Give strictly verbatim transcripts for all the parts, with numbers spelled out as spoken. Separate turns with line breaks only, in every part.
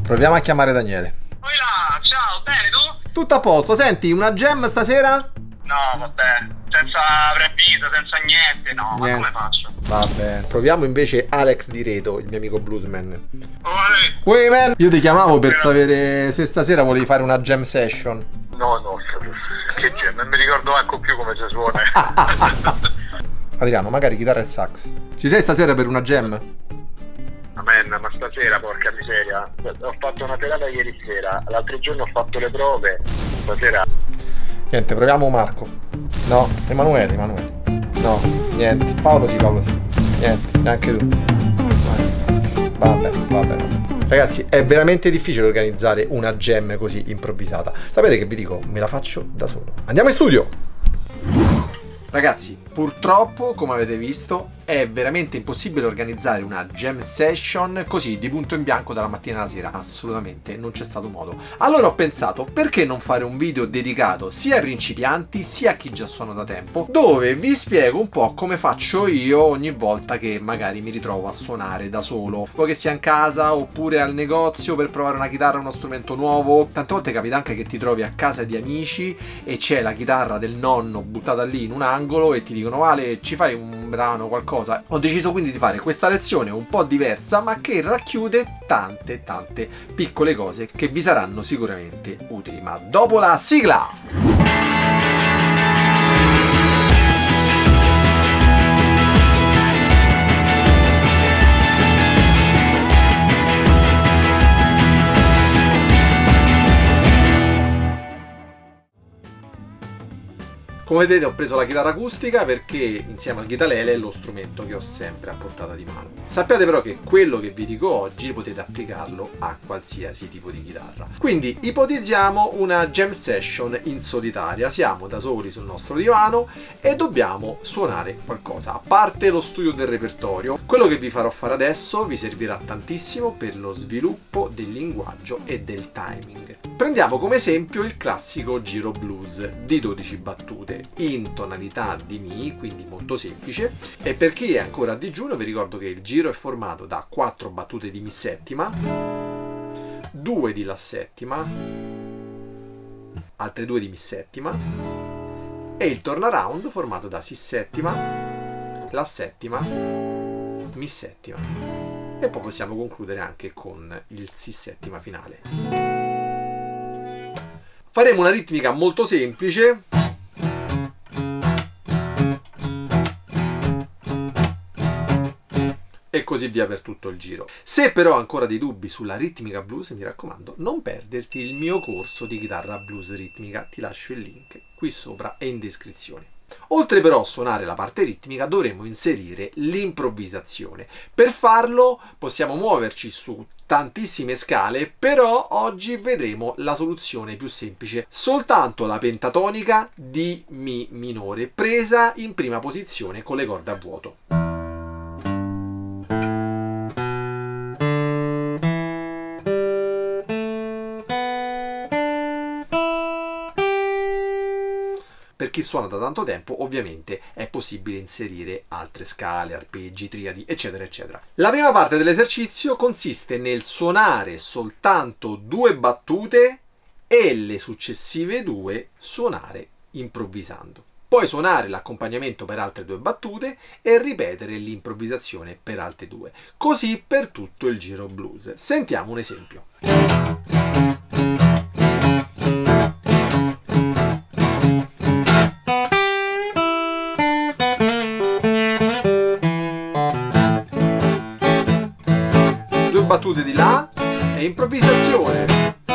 Proviamo a chiamare Daniele.
Oi là, ciao, bene tu?
Tutto a posto, senti, una jam stasera?
No, vabbè, senza preavviso, senza niente, no,
Niente.
ma come faccio?
Vabbè, proviamo invece Alex di Reto, il mio amico bluesman.
Oi.
Uè, man! Io ti chiamavo per sapere se stasera volevi fare una jam session.
No, no, che jam, non mi ricordo manco più come si suona.
Adriano, magari chitarra e sax. Ci sei stasera per una jam?
Amen, ma stasera, porca miseria, ho fatto una serata ieri sera, l'altro giorno ho fatto le prove, stasera...
Niente, proviamo Marco. No, Emanuele, Emanuele. No, niente. Paolo sì, Paolo sì. Niente, neanche tu. Vabbè, vabbè. Ragazzi, è veramente difficile organizzare una jam così improvvisata. Sapete che vi dico? Me la faccio da solo. Andiamo in studio! Ragazzi, purtroppo, come avete visto, è veramente impossibile organizzare una jam session così di punto in bianco dalla mattina alla sera. Assolutamente non c'è stato modo. Allora ho pensato, perché non fare un video dedicato sia ai principianti sia a chi già suona da tempo, dove vi spiego un po' come faccio io ogni volta che magari mi ritrovo a suonare da solo. Poi che sia in casa oppure al negozio per provare una chitarra, uno strumento nuovo. Tante volte capita anche che ti trovi a casa di amici e c'è la chitarra del nonno buttata lì in un angolo e ti dicono: Vale, ci fai un brano, qualcosa? Ho deciso quindi di fare questa lezione un po' diversa, ma che racchiude tante tante piccole cose che vi saranno sicuramente utili. Ma dopo la sigla! Come vedete ho preso la chitarra acustica perché insieme al chitarele è lo strumento che ho sempre a portata di mano. Sappiate però che quello che vi dico oggi potete applicarlo a qualsiasi tipo di chitarra. Quindi ipotizziamo una jam session in solitaria, siamo da soli sul nostro divano e dobbiamo suonare qualcosa. A parte lo studio del repertorio, quello che vi farò fare adesso vi servirà tantissimo per lo sviluppo del linguaggio e del timing. Prendiamo come esempio il classico giro blues di dodici battute in tonalità di Mi, quindi molto semplice, e per chi è ancora a digiuno vi ricordo che il giro è formato da quattro battute di Mi settima, due di La settima, altre due di Mi settima e il turnaround formato da Si settima, La settima, Mi settima, e poi possiamo concludere anche con il Si settima finale. Faremo una ritmica molto semplice e così via per tutto il giro. Se però ancora dei dubbi sulla ritmica blues, mi raccomando, non perderti il mio corso di chitarra blues ritmica, ti lascio il link qui sopra e in descrizione. Oltre però a suonare la parte ritmica dovremo inserire l'improvvisazione. Per farlo possiamo muoverci su tantissime scale, però oggi vedremo la soluzione più semplice, soltanto la pentatonica di Mi minore presa in prima posizione con le corde a vuoto. Per chi suona da tanto tempo ovviamente è possibile inserire altre scale, arpeggi, triadi, eccetera eccetera. La prima parte dell'esercizio consiste nel suonare soltanto due battute e le successive due suonare improvvisando. Poi suonare l'accompagnamento per altre due battute e ripetere l'improvvisazione per altre due. Così per tutto il giro blues. Sentiamo un esempio. Battute di La e improvvisazione.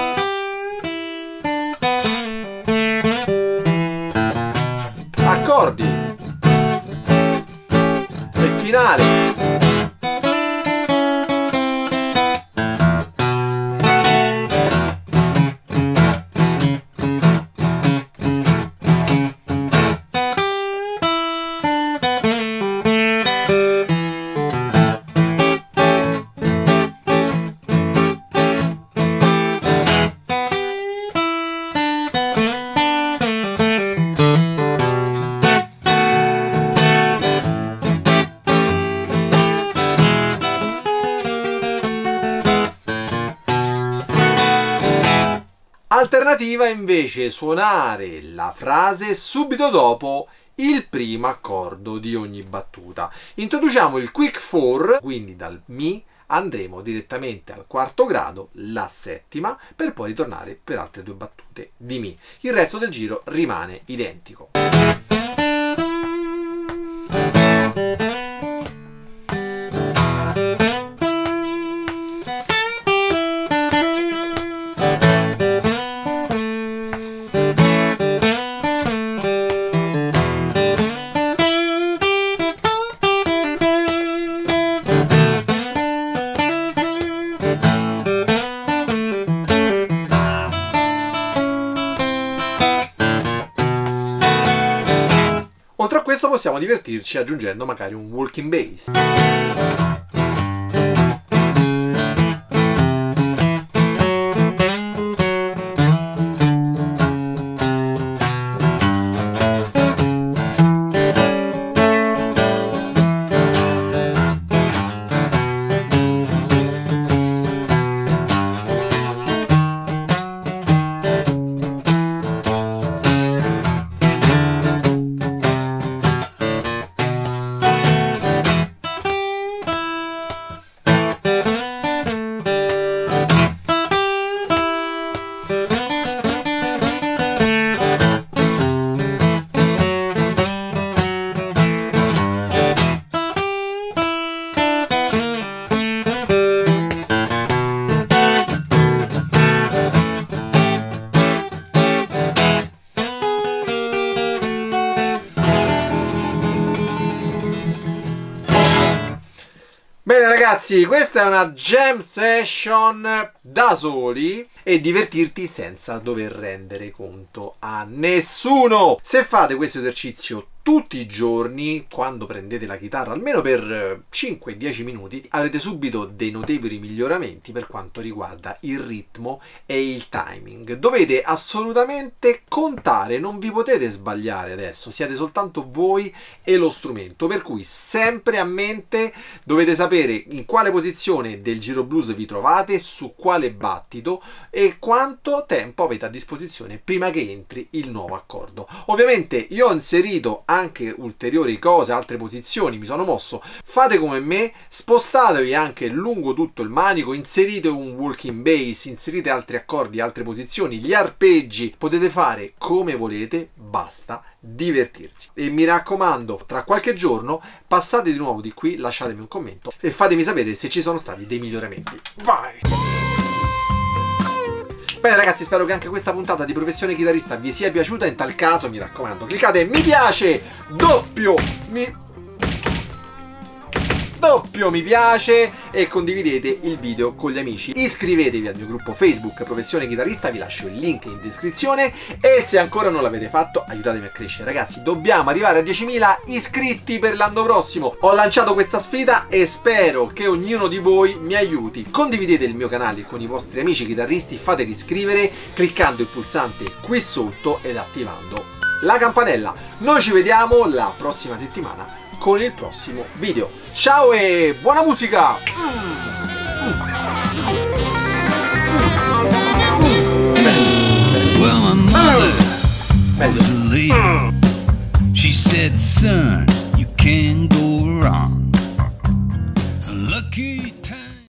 Accordi. E finale. Alternativa invece suonare la frase subito dopo il primo accordo di ogni battuta. Introduciamo il quick four, quindi dal Mi andremo direttamente al quarto grado, la settima, per poi ritornare per altre due battute di Mi. Il resto del giro rimane identico. Oltre a questo possiamo divertirci aggiungendo magari un walking bass. Bene ragazzi, questa è una jam session da soli e divertirti senza dover rendere conto a nessuno. Se fate questo esercizio tutti i giorni, quando prendete la chitarra, almeno per cinque dieci minuti, avrete subito dei notevoli miglioramenti per quanto riguarda il ritmo e il timing. Dovete assolutamente contare, non vi potete sbagliare adesso, siete soltanto voi e lo strumento, per cui sempre a mente dovete sapere in quale posizione del giro blues vi trovate, su quale battito e quanto tempo avete a disposizione prima che entri il nuovo accordo. Ovviamente io ho inserito anche ulteriori cose, altre posizioni, mi sono mosso. Fate come me, spostatevi anche lungo tutto il manico, inserite un walking bass, inserite altri accordi, altre posizioni, gli arpeggi, potete fare come volete, basta divertirsi. E mi raccomando, tra qualche giorno passate di nuovo di qui, lasciatemi un commento e fatemi sapere se ci sono stati dei miglioramenti. Vai! Bene ragazzi, spero che anche questa puntata di Professione Chitarrista vi sia piaciuta. In tal caso mi raccomando, cliccate mi piace, doppio mi doppio mi piace e condividete il video con gli amici. Iscrivetevi al mio gruppo Facebook Professione Chitarrista, vi lascio il link in descrizione e se ancora non l'avete fatto aiutatemi a crescere ragazzi, dobbiamo arrivare a diecimila iscritti per l'anno prossimo. Ho lanciato questa sfida e spero che ognuno di voi mi aiuti. Condividete il mio canale con i vostri amici chitarristi, fateli iscrivere cliccando il pulsante qui sotto ed attivando la campanella. Noi ci vediamo la prossima settimana con il prossimo video. Ciao e buona musica!
Well, my mother was a lady. She said, son, you can't go wrong. Lucky time.